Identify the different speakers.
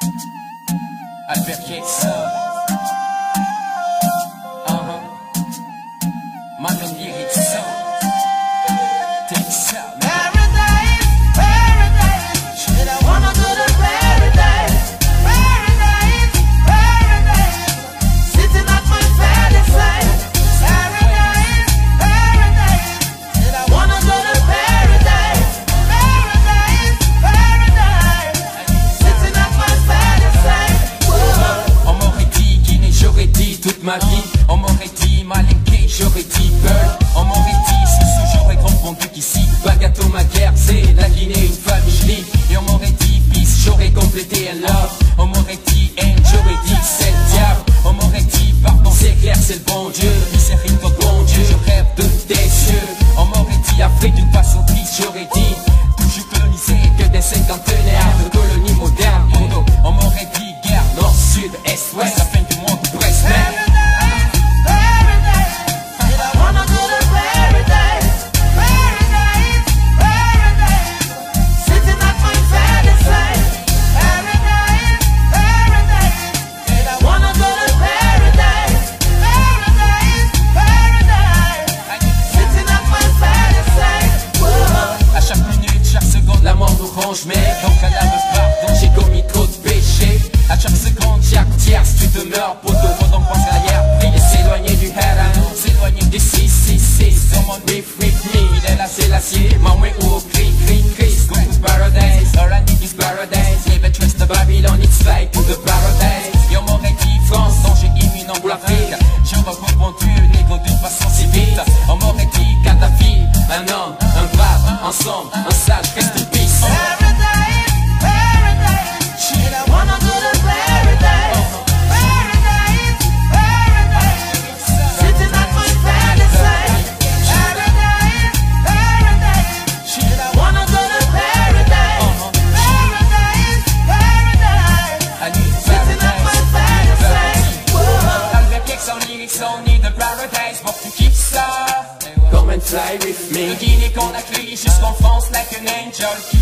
Speaker 1: Albert Kexa. My man lyrics so takes out.
Speaker 2: Paradise, paradise. Shit, I wanna go to paradise. Paradise, paradise. Sitting at my father's side. Paradise, paradise. Shit, I wanna go to paradise. Paradise, paradise. Sitting at my father's side.
Speaker 1: On m'aurait dit Guinée, j'aurais dit toute ma vie. On m'aurait dit Malinké, j'aurais dit Pearl. On m'aurait dit Soussou, j'aurais répondu qu'ici Bagato, ma guerre, c'est la Guinée, une famille. Et on m'aurait dit Peace, j'aurais complété un love. On m'aurait dit Haine, j'aurais dit c'est le diable. On m'aurait dit pardon, c'est clair, c'est le bon Dieu. Miséricorde, bon Dieu, je rêve de tes yeux. On m'aurait dit Afrique d'une façon triste, j'aurais dit toujours colonisé que des cinquantenaires de colonies modernes. On m'aurait dit guerre, nord, sud, est, ouest, la fin du monde, Brest, man. Mais ton cadavre pardon, j'ai commis trop de péchés. À chaque seconde, chaque tierce, tu te meurs, poteau. Faut donc penser à l'air, prier, s'éloigner du haram, s'éloigner du 666. Someone be with me, il est là, c'est l'acier. My way ou cri, cri, cri. Go to paradise, all I need is paradise. Never trust the Babylon, it's like to the paradise. Et on m'aurait dit France, danger imminent pour l'Afrique. J'aurais répondu, négro d'une façon si vite. On m'aurait dit Kadhafi, un homme, un brave, ensemble, un sage, reste in peace. Come and fly with me. Guinée qu'on accueille jusqu'en France like an angel.